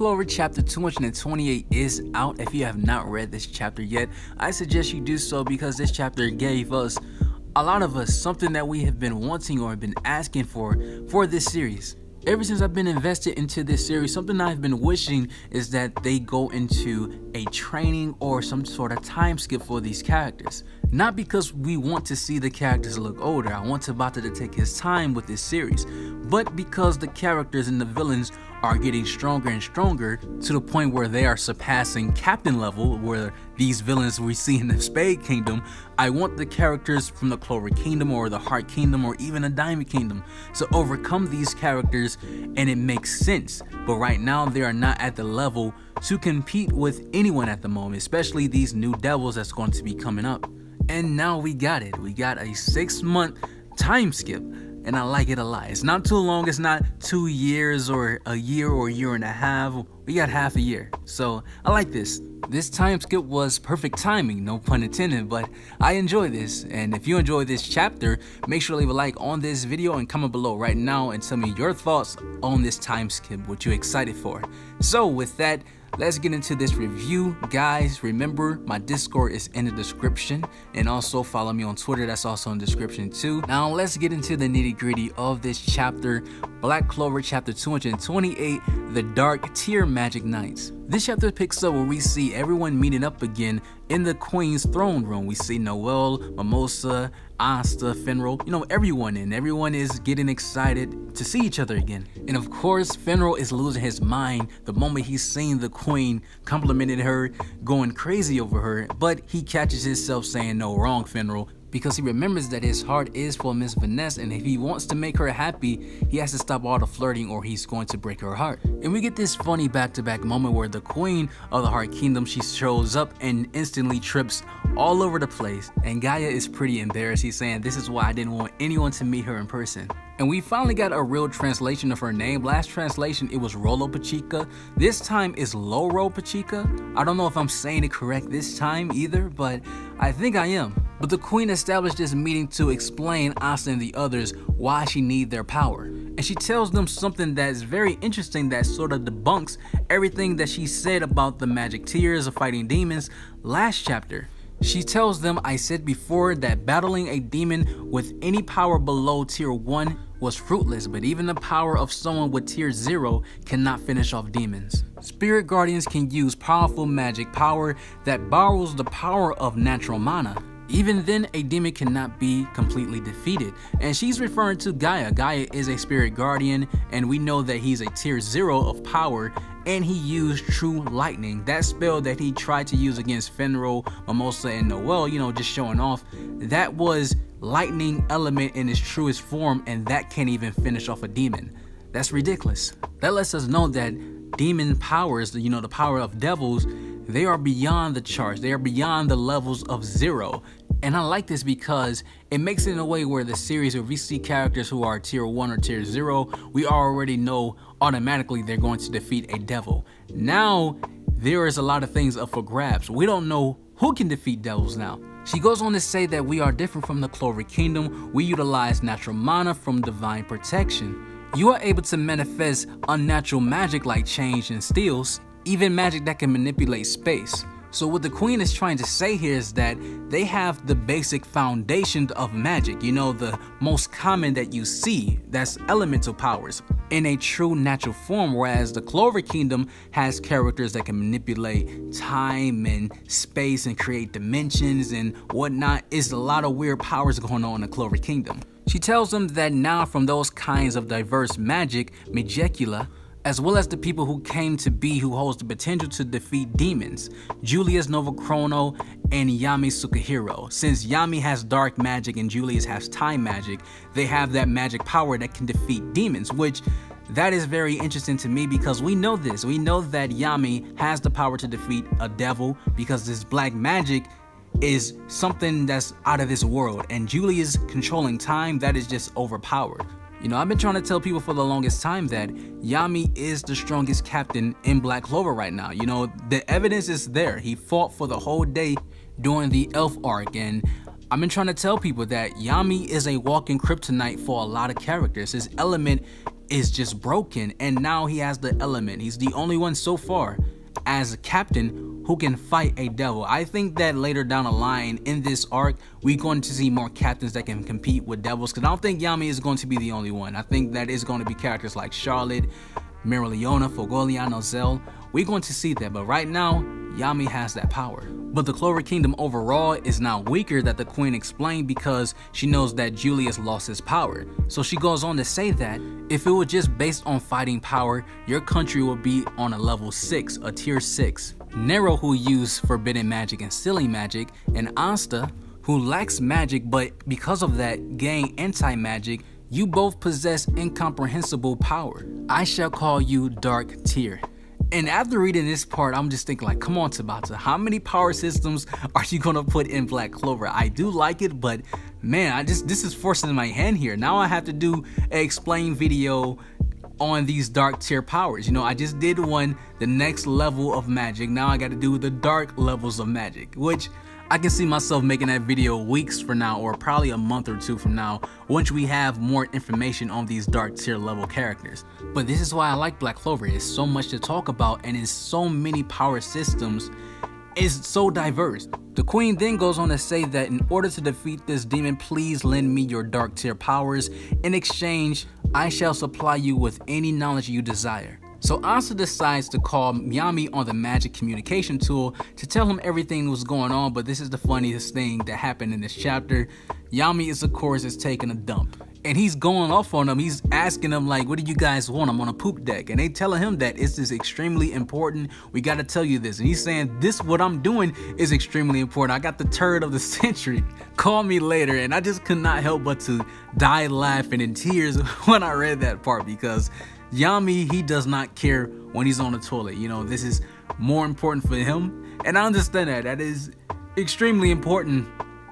Clover Chapter 228 is out. If you have not read this chapter yet, I suggest you do so because this chapter gave us, a lot of us, something that we have been wanting or have been asking for this series. Ever since I've been invested into this series, something I've been wishing is that they go into a training or some sort of time skip for these characters. Not because we want to see the characters look older, I want Tabata to take his time with this series, but because the characters and the villains are getting stronger and stronger to the point where they are surpassing captain level, where these villains we see in the Spade Kingdom. I want the characters from the Clover Kingdom or the Heart Kingdom or even a Diamond Kingdom to overcome these characters, and it makes sense. But right now they are not at the level to compete with anyone at the moment, especially these new devils that's going to be coming up. And now we got it. We got a 6-month time skip. And I like it a lot. It's not too long. It's not 2 years or a year and a half. We got half a year. So I like this. This time skip was perfect timing, no pun intended, but I enjoy this. And if you enjoy this chapter, make sure to leave a like on this video and comment below right now and tell me your thoughts on this time skip, what you're excited for. So with that, let's get into this review. Guys, remember my Discord is in the description, and also follow me on Twitter, that's also in the description too. Now let's get into the nitty-gritty of this chapter, Black Clover Chapter 228, The Dark Tier Magic Knights. This chapter picks up where we see everyone meeting up again in the Queen's throne room. We see Noelle, Mimosa, Asta, Finral, everyone is getting excited to see each other again. And of course, Finral is losing his mind the moment he's seen the Queen, complimented her, going crazy over her, but he catches himself saying, "No, wrong, Finral," because he remembers that his heart is for Miss Vanessa, and if he wants to make her happy, he has to stop all the flirting or he's going to break her heart. And we get this funny back-to-back moment where the Queen of the Heart Kingdom, she shows up and instantly trips all over the place, and Gaja is pretty embarrassed. He's saying, "This is why I didn't want anyone to meet her in person." And we finally got a real translation of her name. Last translation, it was Rolo Pachica. This time is Loro Pachica. I don't know if I'm saying it correct this time either, but I think I am. But the Queen established this meeting to explain Asta and the others why she need their power. And she tells them something that is very interesting that sort of debunks everything that she said about the magic tiers of fighting demons last chapter. She tells them, "I said before that battling a demon with any power below tier 1 was fruitless, but even the power of someone with tier 0 cannot finish off demons. Spirit guardians can use powerful magic power that borrows the power of natural mana. Even then, a demon cannot be completely defeated." And she's referring to Gaja. Gaja is a spirit guardian, and we know that he's a tier 0 of power, and he used True Lightning. That spell that he tried to use against Finral, Mimosa, and Noelle, just showing off, that was lightning element in its truest form, and that can't even finish off a demon. That's ridiculous. That lets us know that demon powers, the power of devils, they are beyond the charts. They are beyond the levels of 0. And I like this because it makes it in a way where the series, if we see characters who are tier 1 or tier 0, we already know automatically they're going to defeat a devil. Now, there is a lot of things up for grabs. We don't know who can defeat devils now. She goes on to say that we are different from the Clover Kingdom. We utilize natural mana from divine protection. You are able to manifest unnatural magic like change and steals, even magic that can manipulate space. So what the Queen is trying to say here is that they have the basic foundation of magic, the most common that you see, that's elemental powers, in a true natural form, whereas the Clover Kingdom has characters that can manipulate time and space and create dimensions and whatnot. It's a lot of weird powers going on in the Clover Kingdom. She tells them that now from those kinds of diverse magic, Megicula, as well as the people who came to be who holds the potential to defeat demons, Julius Novachrono and Yami Sukahiro. Since Yami has dark magic and Julius has time magic, they have that magic power that can defeat demons, which that is very interesting to me because we know this. We know that Yami has the power to defeat a devil because this black magic is something that's out of this world, and Julius controlling time, that is just overpowered. I've been trying to tell people for the longest time that Yami is the strongest captain in Black Clover right now. The evidence is there. He fought for the whole day during the Elf arc, and I've been trying to tell people that Yami is a walking kryptonite for a lot of characters. His element is just broken, and now he has the element. He's the only one so far as a captain who can fight a devil. I think that later down the line in this arc, we're going to see more captains that can compete with devils, because I don't think Yami is going to be the only one. I think that is going to be characters like Charlotte, Mereoleona, Fogoliano, Zell. We're going to see that, but right now, Yami has that power. But the Clover Kingdom overall is now weaker, that the queen explained, because she knows that Julius lost his power. So she goes on to say that if it were just based on fighting power, your country would be on a level 6, a tier 6. Nero, who used forbidden magic and sealing magic, and Asta, who lacks magic but because of that gain anti-magic, you both possess incomprehensible power. I shall call you Dark Tier. And after reading this part, I'm just thinking like, come on Tabata, how many power systems are you gonna put in Black Clover? I do like it, but man, this is forcing my hand here. Now I have to do an explain video on these dark tier powers. You know, I just did one, the next level of magic. Now I got to do the dark levels of magic, which I can see myself making that video weeks from now, or probably a month or two from now, once we have more information on these dark tier level characters. But this is why I like Black Clover. It's so much to talk about, and it's so many power systems. It's so diverse. The queen then goes on to say that in order to defeat this demon, please lend me your dark tier powers. In exchange, I shall supply you with any knowledge you desire. So Asta decides to call Yami on the magic communication tool to tell him everything that was going on, but this is the funniest thing that happened in this chapter. Yami is of course taking a dump, and he's going off on them. He's asking them like, what do you guys want? I'm on a poop deck. And they telling him that this is extremely important. We got to tell you this. And he's saying, this, what I'm doing is extremely important. I got the turd of the century. Call me later. And I just could not help but to die laughing in tears when I read that part, because Yami, he does not care when he's on the toilet. You know, this is more important for him. And I understand that. That is extremely important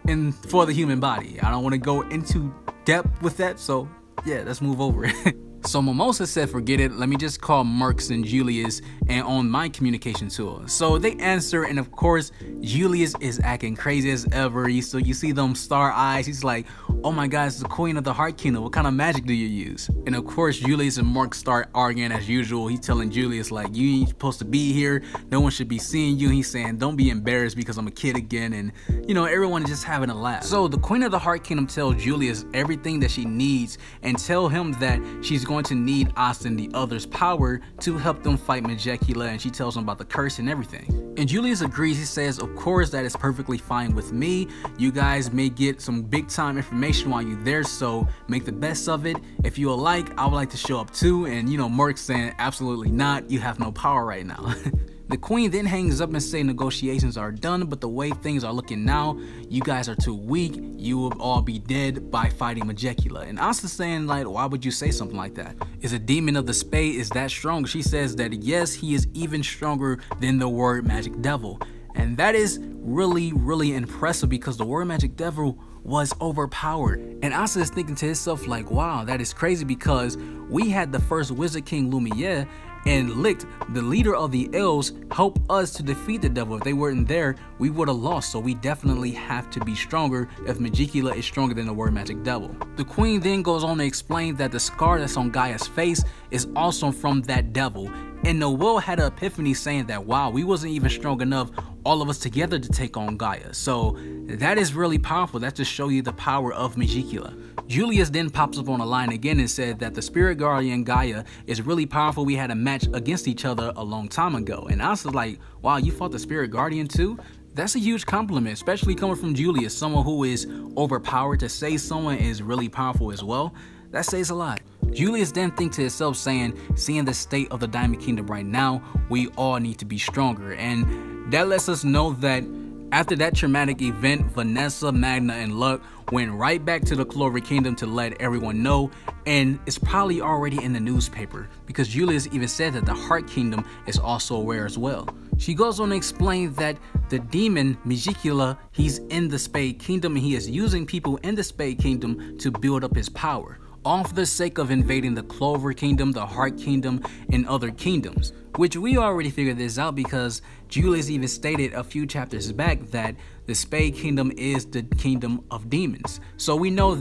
for the human body. I don't want to go into depth with that, so yeah, let's move over it. So Mimosa said, forget it, let me just call Marks and Julius and on my communication tool. So they answer, and of course Julius is acting crazy as ever. So you see them star eyes. He's like, oh my god, it's the queen of the Heart Kingdom, what kind of magic do you use? And of course Julius and Mark start arguing as usual. He's telling Julius like, you ain't supposed to be here, no one should be seeing you. He's saying, don't be embarrassed because I'm a kid again. And you know, everyone is just having a laugh. So the queen of the Heart Kingdom tells Julius everything that she needs, and tell him that she's going to need Asta and the others' power to help them fight Megicula, and she tells him about the curse and everything. And Julius agrees. He says, of course, that is perfectly fine with me. You guys may get some big time information while you're there, so make the best of it. If you would like, I would like to show up too. And you know, Merc's saying, absolutely not, you have no power right now. The queen then hangs up and says negotiations are done, but the way things are looking now, you guys are too weak. You will all be dead by fighting Megicula. And Asta's saying like, why would you say something like that? Is a demon of the spade is that strong? She says that yes, he is even stronger than the word magic devil. And that is really impressive, because the word magic devil was overpowered. And Asta is thinking to himself like, wow, that is crazy, because we had the first Wizard King Lumiere and Licht, the leader of the elves, help us to defeat the devil. If they weren't there, we would have lost. So we definitely have to be stronger if Megicula is stronger than the word magic devil. The queen then goes on to explain that the scar that's on Gaia's face is also from that devil. And Noel had an epiphany saying that, wow, we wasn't even strong enough, all of us together, to take on Gaia. So that is really powerful. That's to show you the power of Megicula. Julius then pops up on the line again and said that the spirit guardian Gaia is really powerful. We had a match against each other a long time ago. And I was like, wow, you fought the spirit guardian too? That's a huge compliment, especially coming from Julius, someone who is overpowered. To say someone is really powerful as well, that says a lot. Julius then thinks to himself saying, seeing the state of the Diamond Kingdom right now, we all need to be stronger. And that lets us know that after that traumatic event, Vanessa, Magna, and Luck went right back to the Clover Kingdom to let everyone know, and it's probably already in the newspaper, because Julius even said that the Heart Kingdom is also aware as well. She goes on to explain that the demon Megicula, he's in the Spade Kingdom, and he is using people in the Spade Kingdom to build up his power, all for the sake of invading the Clover Kingdom, the Heart Kingdom, and other kingdoms. Which we already figured this out, because Julius even stated a few chapters back that the Spade Kingdom is the kingdom of demons. So we know that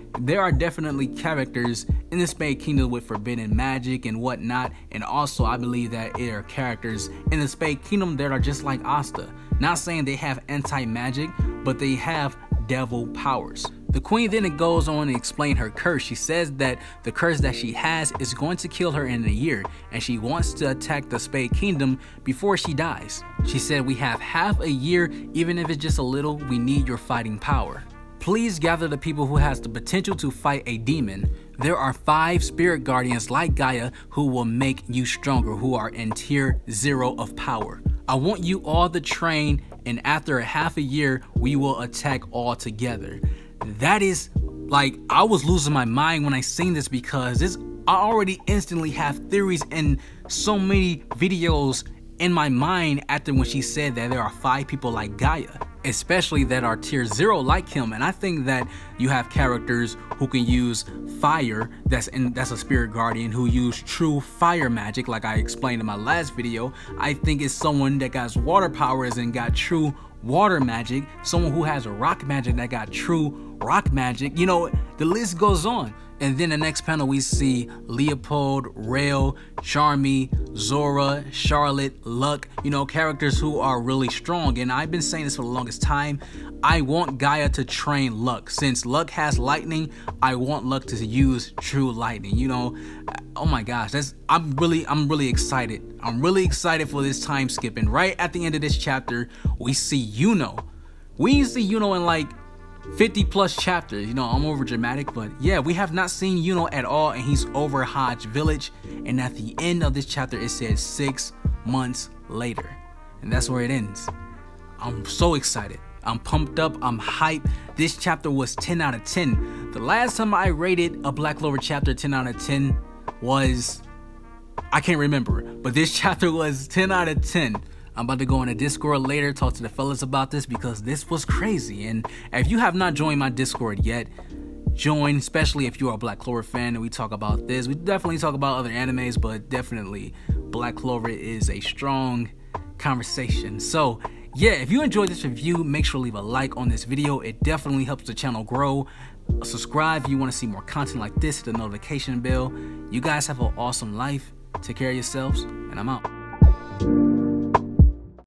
there are definitely characters in the Spade Kingdom with forbidden magic and whatnot, and also I believe that there are characters in the Spade Kingdom that are just like Asta. Not saying they have anti-magic, but they have devil powers. The queen then goes on to explain her curse. She says that the curse that she has is going to kill her in a year, and she wants to attack the Spade Kingdom before she dies. She said, "We have half a year, even if it's just a little, we need your fighting power. Please gather the people who has the potential to fight a demon. There are 5 spirit guardians like Gaja who will make you stronger, who are in tier 0 of power. I want you all to train, and after a half a year, we will attack all together." That is, like, I was losing my mind when I seen this, because I already instantly have theories and so many videos in my mind after when she said that there are 5 people like Gaja, especially that are tier 0 like him. And I think that you have characters who can use fire, that's a spirit guardian who use true fire magic, like I explained in my last video. I think it's someone that got water powers and got true water magic, someone who has rock magic that got true rock magic. You know, the list goes on. And then the next panel we see Leopold, Rail, Charmy, Zora, Charlotte, Luck, you know, characters who are really strong. And I've been saying this for the longest time. I want Gaja to train Luck. Since Luck has lightning, I want Luck to use true lightning. You know, oh my gosh, I'm really excited. I'm really excited for this time skip. And right at the end of this chapter, we see Yuno. We didn't see Yuno in like 50 plus chapters. You know, I'm over dramatic, but yeah, we have not seen Yuno at all, and he's over Hodge Village. And at the end of this chapter, it says 6 months later, and that's where it ends. I'm so excited. I'm pumped up. I'm hyped. This chapter was 10 out of 10. The last time I rated a Black Clover chapter 10 out of 10 was, I can't remember, but this chapter was 10 out of 10. I'm about to go on a Discord later, talk to the fellas about this, because this was crazy. And if you have not joined my Discord yet, join, especially if you are a Black Clover fan and we talk about this. We definitely talk about other animes, but definitely Black Clover is a strong conversation. So yeah, if you enjoyed this review, make sure to leave a like on this video. It definitely helps the channel grow. Subscribe if you want to see more content like this, hit the notification bell. You guys have an awesome life. Take care of yourselves, and I'm out.